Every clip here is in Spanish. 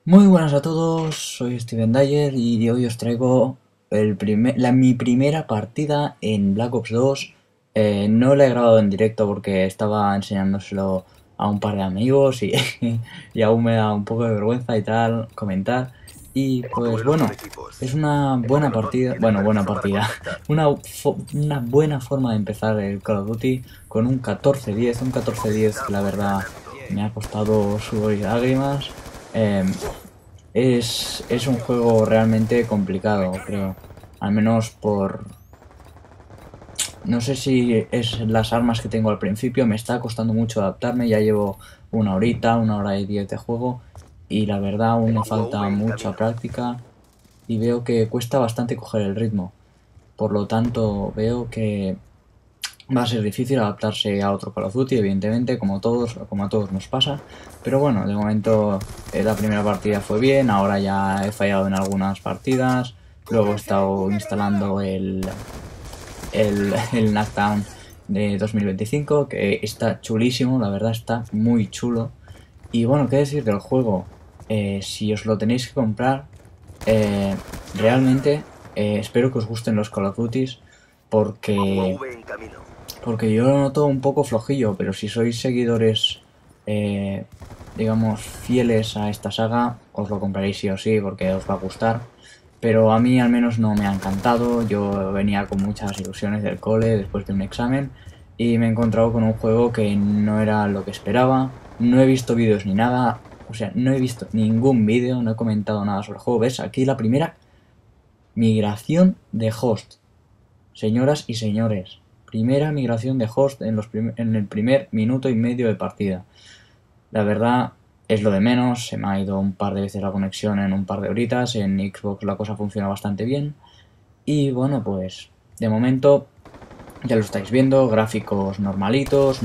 Muy buenas a todos, soy Steven Dyer y hoy os traigo mi primera partida en Black Ops 2. No la he grabado en directo porque estaba enseñándoselo a un par de amigos y, y aún me da un poco de vergüenza y tal comentar. Y pues bueno, es una buena partida, buena partida, una buena forma de empezar el Call of Duty con un 14-10, un 14-10 que la verdad me ha costado sudor y lágrimas. Em, es un juego realmente complicado, creo. Al menos por... No sé si es las armas que tengo al principio, me está costando mucho adaptarme, ya llevo una hora y 10 de juego y la verdad aún me falta mucha práctica y veo que cuesta bastante coger el ritmo. Por lo tanto, veo que va a ser difícil adaptarse a otro Call of Duty, evidentemente, como a todos nos pasa. Pero bueno, de momento la primera partida fue bien, ahora ya he fallado en algunas partidas. Luego he estado instalando el Knockdown de 2025, que está chulísimo, la verdad está muy chulo. Y bueno, qué decir del juego, si os lo tenéis que comprar, eh, realmente espero que os gusten los Call of Duties, porque yo lo noto un poco flojillo, pero si sois seguidores, eh, digamos, fieles a esta saga, os lo compraréis sí o sí, porque os va a gustar. Pero a mí al menos no me ha encantado, yo venía con muchas ilusiones del cole después de un examen y me he encontrado con un juego que no era lo que esperaba, no he visto vídeos ni nada, o sea, no he visto ningún vídeo, no he comentado nada sobre el juego. ¿Ves? Aquí la primera migración de host. Señoras y señores, primera migración de host en el primer minuto y medio de partida. La verdad es lo de menos, se me ha ido un par de veces la conexión en un par de horitas, en Xbox la cosa funciona bastante bien. Y bueno, pues de momento ya lo estáis viendo, gráficos normalitos,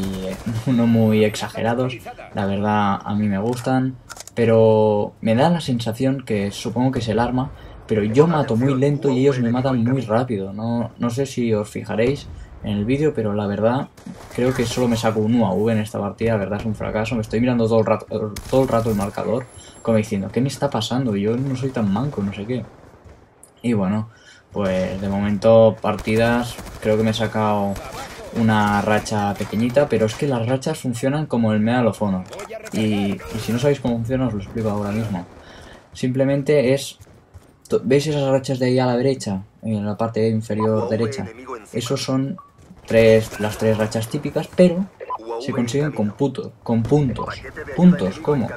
no muy exagerados, la verdad a mí me gustan, pero me da la sensación que supongo que es el arma, pero yo mato muy lento y ellos me matan muy rápido. No sé si os fijaréis en el vídeo, pero la verdad creo que solo me saco un UAV en esta partida, la verdad es un fracaso. Me estoy mirando todo el rato el marcador, como diciendo, ¿qué me está pasando? Yo no soy tan manco, no sé qué. Y bueno, pues de momento partidas, creo que me he sacado una racha pequeñita, pero es que las rachas funcionan como el Medal of Honor. Y si no sabéis cómo funciona, os lo explico ahora mismo. Simplemente es... ¿Veis esas rachas de ahí a la derecha? En la parte inferior derecha. Esos son las tres rachas típicas, pero se consiguen con puntos. ¿Puntos cómo?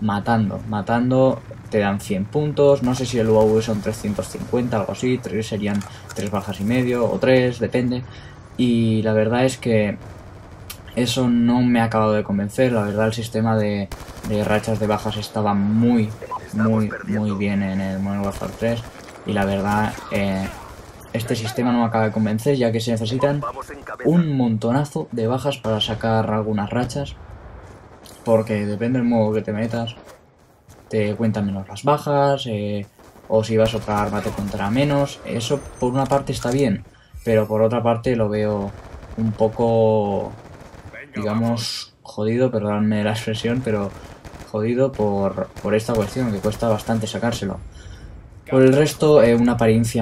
Matando te dan 100 puntos, no sé si el UAV son 350, algo así, serían 3 bajas y medio, o 3, depende. Y la verdad es que eso no me ha acabado de convencer, la verdad el sistema de rachas de bajas estaba muy bien en el Modern Warfare 3 y la verdad este sistema no me acaba de convencer, ya que se necesitan un montonazo de bajas para sacar algunas rachas, porque depende del modo que te metas, te cuentan menos las bajas, o si vas a otra arma te contará menos. Eso por una parte está bien, pero por otra parte lo veo un poco, digamos, jodido, perdonadme la expresión, pero jodido por esta cuestión, que cuesta bastante sacárselo. Por el resto, una apariencia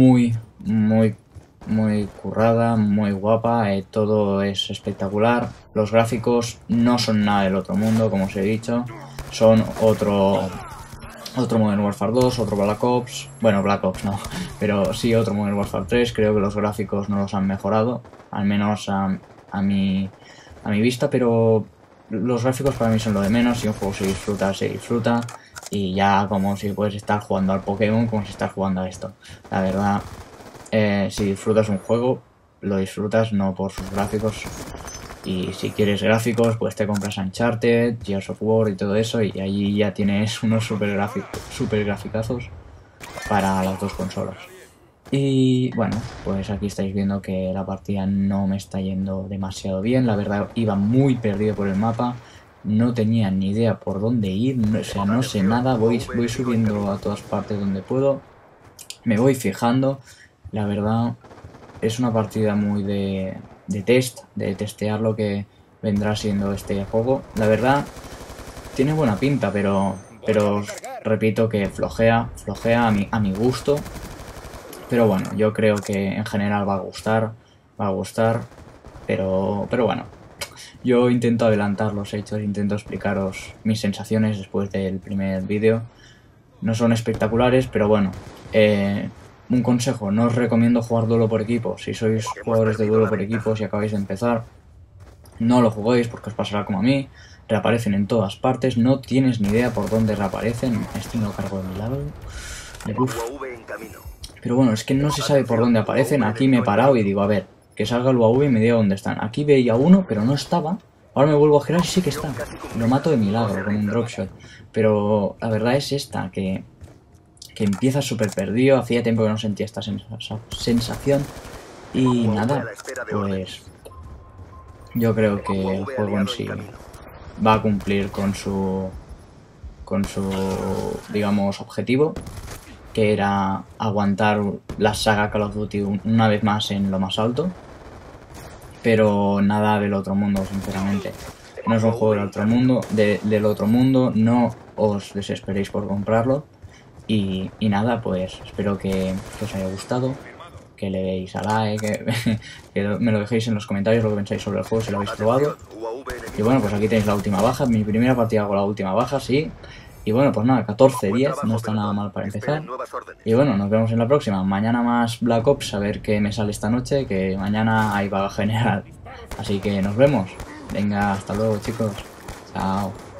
muy currada, muy guapa, todo es espectacular. Los gráficos no son nada del otro mundo, como os he dicho, son otro Modern Warfare 2, otro Black Ops, bueno, Black Ops no, pero sí otro Modern Warfare 3, creo que los gráficos no los han mejorado, al menos a mi vista, pero los gráficos para mí son lo de menos. Si un juego se disfruta, y ya como si puedes estar jugando al Pokémon, como si estás jugando a esto. La verdad, si disfrutas un juego, lo disfrutas no por sus gráficos. Y si quieres gráficos, pues te compras Uncharted, Gears of War y todo eso, y allí ya tienes unos super graficazos para las dos consolas. Y bueno, pues aquí estáis viendo que la partida no me está yendo demasiado bien. La verdad, iba muy perdido por el mapa, no tenía ni idea por dónde ir, o sea, no sé nada, voy subiendo a todas partes donde puedo, me voy fijando. La verdad, es una partida muy de test, de testear lo que vendrá siendo este juego. La verdad, tiene buena pinta, pero pero os repito que flojea a mi gusto. Pero bueno, yo creo que en general va a gustar, pero bueno. Yo intento adelantar los hechos, intento explicaros mis sensaciones después del primer vídeo. No son espectaculares, pero bueno, un consejo, no os recomiendo jugar duelo por equipo. Si sois jugadores de duelo por equipo, si acabáis de empezar, no lo juguéis porque os pasará como a mí. Reaparecen en todas partes, no tienes ni idea por dónde reaparecen. Este no lo cargo de mi lado. Pero bueno, es que no se sabe por dónde aparecen. Aquí me he parado y digo, a ver, que salga el UAV y me diga dónde están. Aquí veía uno, pero no estaba. Ahora me vuelvo a girar y sí que está. Lo mato de milagro con un dropshot. Pero la verdad es esta, que empieza súper perdido. Hacía tiempo que no sentía esta sensación. Y nada, pues yo creo que el juego en sí va a cumplir con su digamos, objetivo, que era aguantar la saga Call of Duty una vez más en lo más alto. Pero nada del otro mundo, sinceramente. No es un juego del otro mundo, no os desesperéis por comprarlo. Y nada, pues espero que os haya gustado, que le deis a like, que me lo dejéis en los comentarios lo que pensáis sobre el juego, si lo habéis probado. Y bueno, pues aquí tenéis la última baja, mi primera partida con la última baja, sí. Y bueno, pues nada, 14-10, no está nada mal para empezar. Y bueno, nos vemos en la próxima. Mañana más Black Ops, a ver qué me sale esta noche, que mañana hay vaga general. Así que nos vemos. Venga, hasta luego, chicos. Chao.